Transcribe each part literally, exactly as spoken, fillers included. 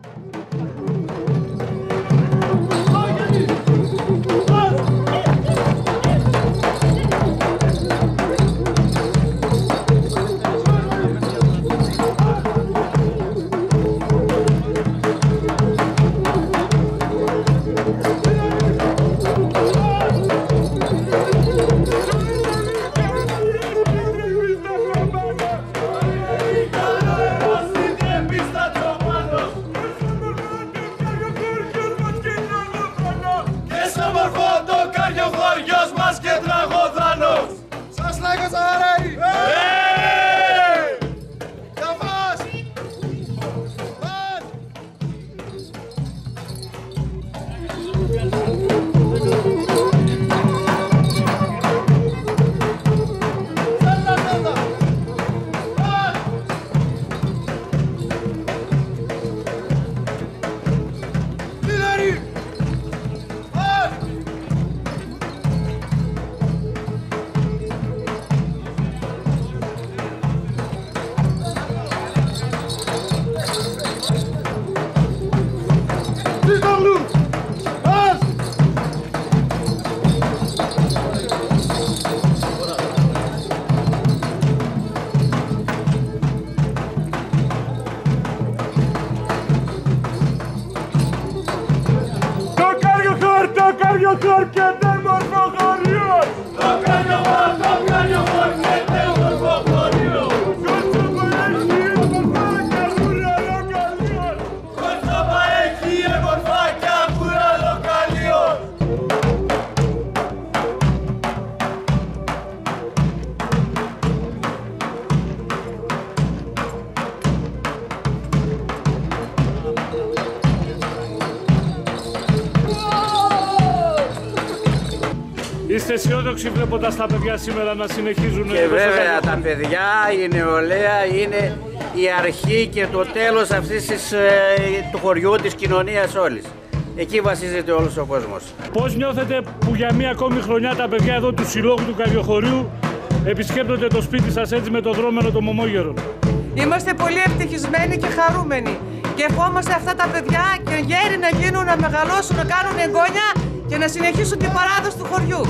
Είστε αισιόδοξοι βλέποντας τα παιδιά σήμερα να συνεχίζουν? Και βέβαια τα παιδιά, η νεολαία είναι η αρχή και το τέλος αυτής της, ε, του χωριού, της κοινωνίας όλης. Εκεί βασίζεται όλος ο κόσμος. Πώς νιώθετε που για μία ακόμη χρονιά τα παιδιά εδώ του Συλλόγου του Καριοχωρίου επισκέπτονται το σπίτι σας έτσι με το δρόμενο των Μωμόγερων? Είμαστε πολύ ευτυχισμένοι και χαρούμενοι και ευχόμαστε αυτά τα παιδιά και γέροι να γίνουν, να μεγαλώσουν, να κάνουν εγγόνια και να συνεχίσουν την παράδοση του χωριού.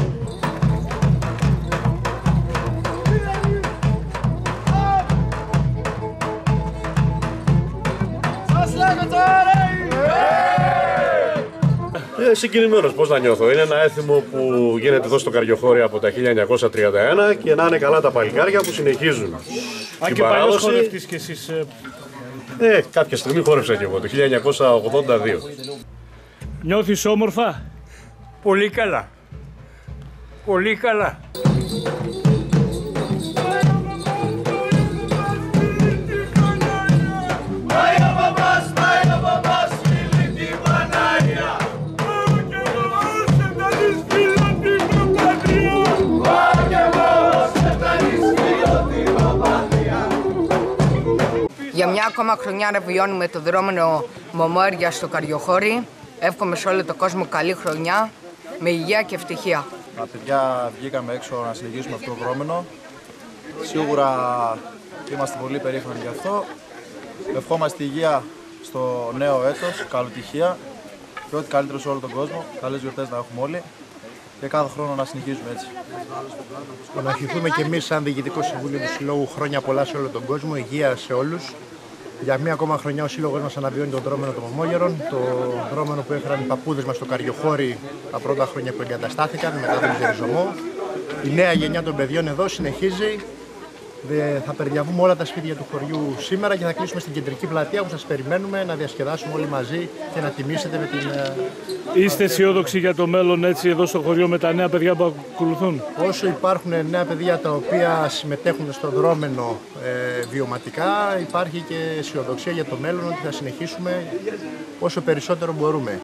Ε, συγκινημένος, πώς να νιώθω. Είναι ένα έθιμο που γίνεται εδώ στο Καριοχώρι από τα χίλια εννιακόσια τριάντα ένα και να είναι καλά τα παλικάρια που συνεχίζουν. Αν και παλιός χορευτής κι εσείς. Ε, κάποια στιγμή χόρεψα και εγώ, το χίλια εννιακόσια ογδόντα δύο. Νιώθεις όμορφα? Πολύ καλά. Πολύ καλά. Για μια ακόμα χρονιά να βιώνουμε το δρόμενο Μωμόγερια στο Καριοχώρι. Εύχομαι σε όλο τον κόσμο καλή χρονιά, με υγεία και ευτυχία. Τα παιδιά βγήκαμε έξω να συνεχίσουμε αυτό το δρόμενο. Σίγουρα είμαστε πολύ περήφανοι γι' αυτό. Ευχόμαστε υγεία στο νέο έτος, καλοτυχία και ό,τι καλύτερο σε όλο τον κόσμο. Καλές γιορτές να έχουμε όλοι και κάθε χρόνο να συνεχίζουμε έτσι. Να ευχηθούμε και εμείς σαν Διοικητικό Συμβούλιο του Συλλόγου χρόνια πολλά σε όλο τον κόσμο, υγεία σε όλους. Για μία ακόμα χρονιά ο Σύλλογος μας αναβιώνει τον δρόμενο των Μωμόγερων, το δρόμενο που έφεραν οι παππούδες μας στο Καριοχώρι τα πρώτα χρόνια που εγκαταστάθηκαν μετά τον διαριζωμό. Η νέα γενιά των παιδιών εδώ συνεχίζει. Θα περιδιαβούμε όλα τα σπίτια του χωριού σήμερα και θα κλείσουμε στην κεντρική πλατεία που σας περιμένουμε να διασκεδάσουμε όλοι μαζί και να τιμήσετε με την... Είστε αισιόδοξοι για το μέλλον έτσι εδώ στο χωριό με τα νέα παιδιά που ακολουθούν? Όσο υπάρχουν νέα παιδιά τα οποία συμμετέχουν στο δρόμενο ε, βιωματικά, υπάρχει και αισιοδοξία για το μέλλον ότι θα συνεχίσουμε όσο περισσότερο μπορούμε.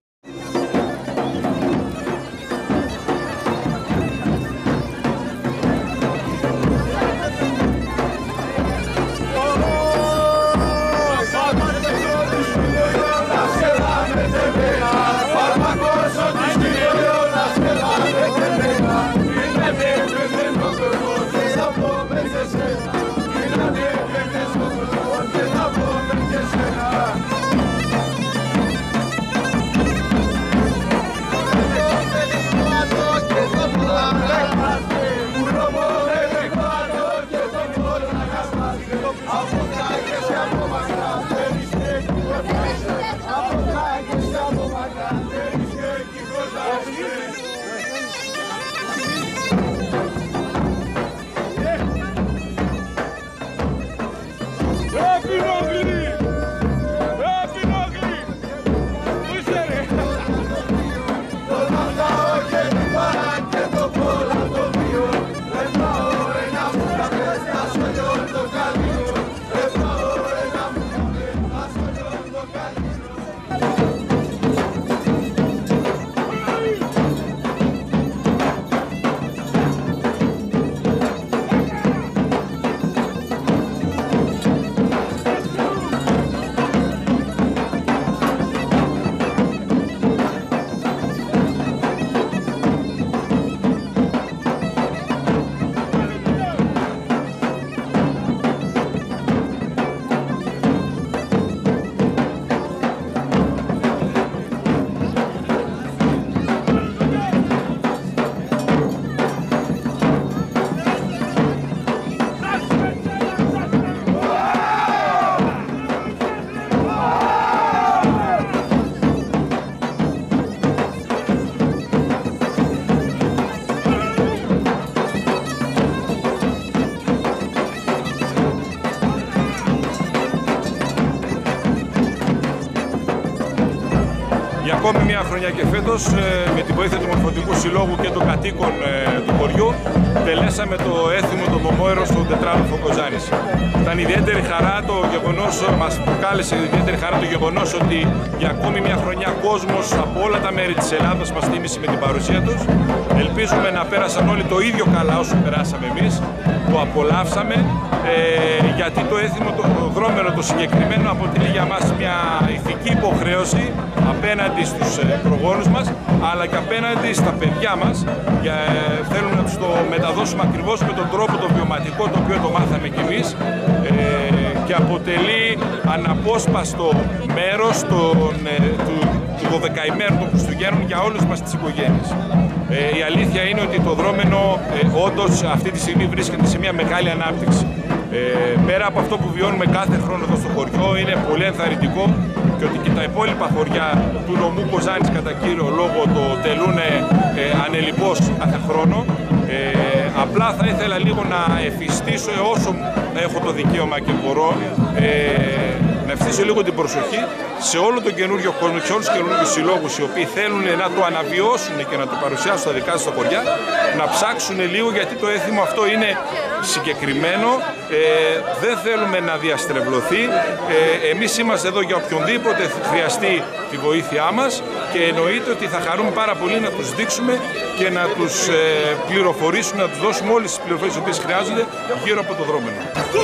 για ακόμη μια χρονιά και φέτος, με την βοήθεια του Μορφωτικού Συλλόγου και των κατοίκων του χωριού, τελέσαμε το έθιμο των Μωμόερων στον τετράλοφο Κοζάνης. Ήταν ιδιαίτερη χαρά το γεγονός, μας προκάλεσε ιδιαίτερη χαρά το γεγονός ότι για ακόμη μια χρονιά κόσμος από όλα τα μέρη της Ελλάδας μας τίμησε με την παρουσία τους. Ελπίζουμε να πέρασαν όλοι το ίδιο καλά όσο περάσαμε εμείς, το απολαύσαμε, ε, γιατί το έθιμο, το δρόμενο το συγκεκριμένο αποτελεί για μας μια ηθική υποχρέωση απέναντι στους προγόνους μας, αλλά και απέναντι στα παιδιά μας. Για, ε, θέλουμε να τους το μεταδώσουμε ακριβώς με τον τρόπο το βιωματικό, το οποίο το μάθαμε κι εμείς, ε, και αποτελεί αναπόσπαστο μέρος των, ε, του, του δωδεκαημέρου των Χριστουγέννων για όλες μας τις οικογένειες. Ε, η αλήθεια είναι ότι το δρόμενο ε, όντως αυτή τη στιγμή βρίσκεται σε μια μεγάλη ανάπτυξη. Ε, πέρα από αυτό που βιώνουμε κάθε χρόνο εδώ στο χωριό, είναι πολύ ενθαρρυντικό και ότι και τα υπόλοιπα χωριά του νομού Κοζάνης κατά κύριο λόγο το τελούν ε, ανελιπώς κάθε χρόνο. Ε, απλά θα ήθελα λίγο να εφιστήσω όσο έχω το δικαίωμα και μπορώ, ε, να ευθύσω λίγο την προσοχή σε όλο τον καινούριο κόσμο, σε όλους τους καινούριους συλλόγους οι οποίοι θέλουν να το αναβιώσουν και να το παρουσιάσουν στα δικά τους στα χωριά, να ψάξουν λίγο, γιατί το έθιμο αυτό είναι συγκεκριμένο, ε, δεν θέλουμε να διαστρεβλωθεί. Ε, εμείς είμαστε εδώ για οποιονδήποτε χρειαστεί τη βοήθειά μας και εννοείται ότι θα χαρούμε πάρα πολύ να τους δείξουμε και να τους ε, πληροφορήσουμε, να τους δώσουμε όλες τις πληροφορίες τις οποίες χρειάζονται γύρω από το δρόμενο.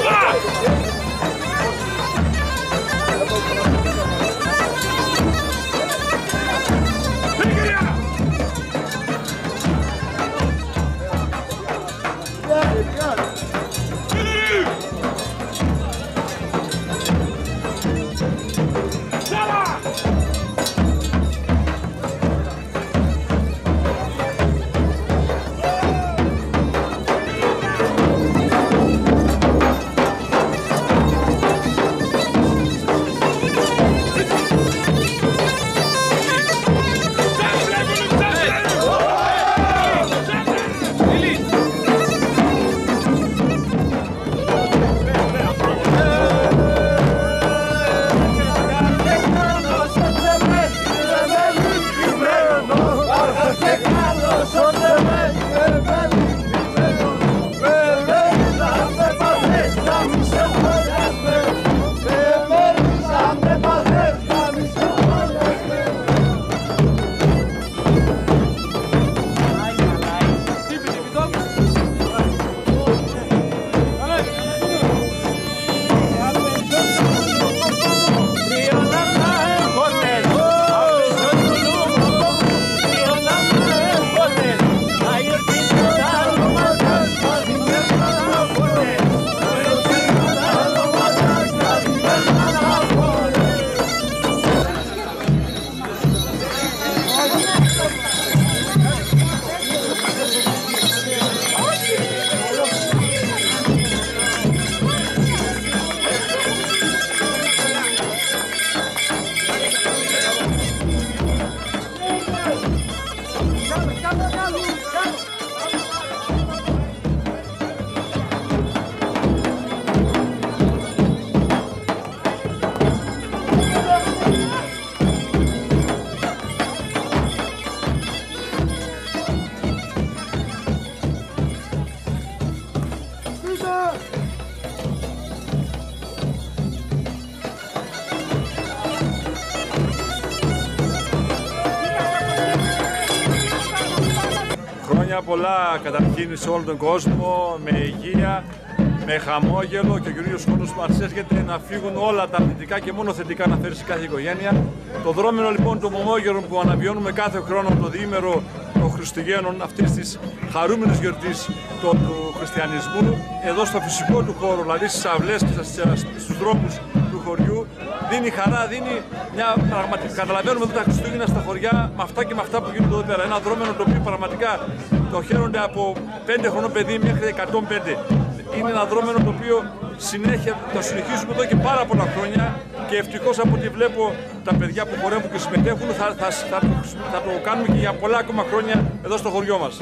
Χρόνια πολλά καταρχήν σε όλο τον κόσμο, με υγεία, με χαμόγελο και ο καινούριος χρόνος που μας έρχεται να φύγουν όλα τα αρνητικά και μόνο θετικά να φέρει σε κάθε οικογένεια. Το δρόμενο λοιπόν των Μωμόγερων που αναβιώνουμε κάθε χρόνο το διήμερο των Χριστουγέννων, αυτής της χαρούμενης γιορτής του χριστιανισμού, εδώ στο φυσικό του χώρο, δηλαδή στις αυλές και στους δρόμους του χωριού, δίνει χαρά, δίνει μια πραγματική. Καταλαβαίνουμε εδώ τα Χριστούγεννα στα χωριά με αυτά και με αυτά που γίνονται εδώ πέρα. Ένα δρόμενο το οποίο πραγματικά το χαίρονται από πέντε χρονών παιδί μέχρι εκατόν πέντε. Είναι ένα δρόμενο το οποίο συνέχεια το συνεχίζουμε εδώ και πάρα πολλά χρόνια και ευτυχώς από ό,τι βλέπω τα παιδιά που χορεύουν και συμμετέχουν θα, θα, θα, θα το κάνουμε και για πολλά ακόμα χρόνια εδώ στο χωριό μας.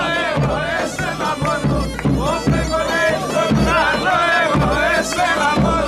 Esela